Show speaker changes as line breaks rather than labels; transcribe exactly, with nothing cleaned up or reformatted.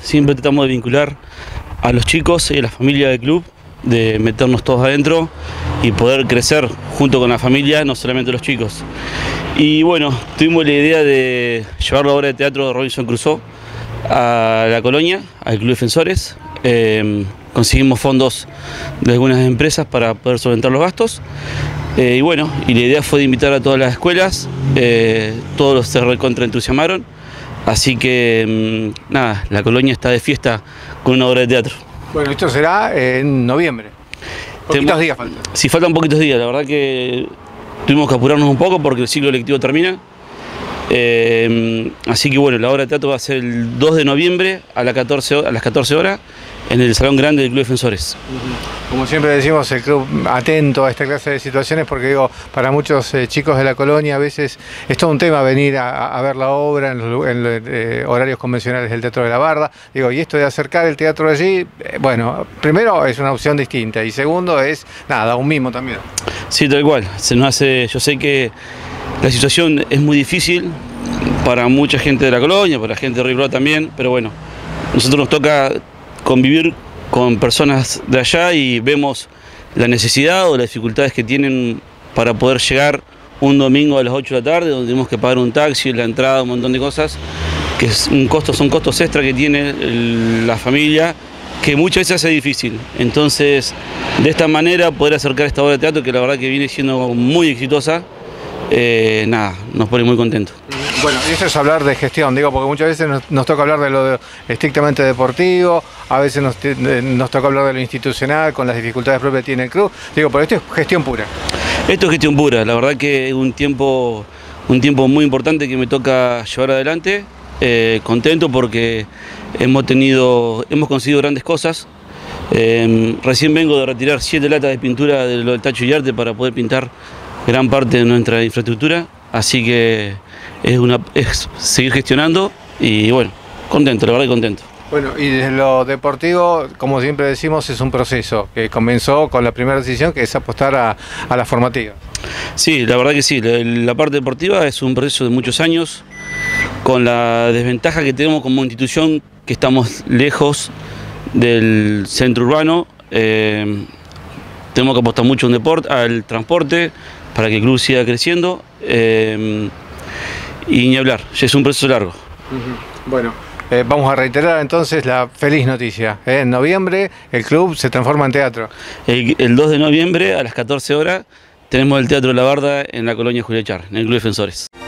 Siempre tratamos de vincular a los chicos y a la familia del club, de meternos todos adentro y poder crecer junto con la familia, no solamente los chicos. Y bueno, tuvimos la idea de llevar la obra de teatro de Robinson Crusoe a la colonia, al Club Defensores. Eh, conseguimos fondos de algunas empresas para poder solventar los gastos. Eh, y bueno, y la idea fue de invitar a todas las escuelas, eh, todos se recontraentusiasmaron, así que mmm, nada, la colonia está de fiesta con una obra de teatro.
Bueno, esto será en noviembre. Poquitos días faltan.
Sí, faltan poquitos días, la verdad que tuvimos que apurarnos un poco porque el ciclo lectivo termina. Eh, así que bueno, la obra de teatro va a ser el dos de noviembre a, la catorce, a las catorce horas en el Salón Grande del Club Defensores.
Como siempre decimos, el club atento a esta clase de situaciones porque digo, para muchos eh, chicos de la colonia a veces es todo un tema venir a, a ver la obra en los, en los eh, horarios convencionales del Teatro de la Barda. Digo, y esto de acercar el teatro allí, eh, bueno, primero es una opción distinta y segundo es, nada, un mimo también.
Sí, tal cual. Se nos hace, yo sé que la situación es muy difícil para mucha gente de la colonia, para la gente de Río Bravo también, pero bueno, nosotros nos toca convivir con personas de allá y vemos la necesidad o las dificultades que tienen para poder llegar un domingo a las ocho de la tarde, donde tenemos que pagar un taxi, la entrada, un montón de cosas, que es un costo, son costos extra que tiene el, la familia, que muchas veces hace difícil. Entonces, de esta manera, poder acercar esta obra de teatro, que la verdad que viene siendo muy exitosa, eh, nada, nos pone muy contentos.
Bueno, y eso es hablar de gestión, digo, porque muchas veces nos, nos toca hablar de lo de, estrictamente deportivo, a veces nos, nos toca hablar de lo institucional, con las dificultades propias que tiene el club, digo, pero esto es gestión pura.
Esto es gestión pura, la verdad que es un tiempo, un tiempo muy importante que me toca llevar adelante, eh, contento porque hemos tenido, hemos conseguido grandes cosas. Eh, recién vengo de retirar siete latas de pintura de lo del Tacho y Arte para poder pintar gran parte de nuestra infraestructura, así que es, una, es seguir gestionando y bueno, contento, la verdad que contento.
Bueno, y desde lo deportivo, como siempre decimos, es un proceso que comenzó con la primera decisión, que es apostar a, a la formativa.
Sí, la verdad que sí, la, la parte deportiva es un proceso de muchos años, con la desventaja que tenemos como institución, que estamos lejos del centro urbano. Eh, tenemos que apostar mucho a un deporte, al transporte, para que el club siga creciendo, eh, y ni hablar, ya es un proceso largo.
Uh-huh. Bueno, eh, vamos a reiterar entonces la feliz noticia. ¿eh? En noviembre el club se transforma en teatro.
El, el dos de noviembre a las catorce horas tenemos el Teatro de la Barda en la colonia Julián Char, en el Club Defensores.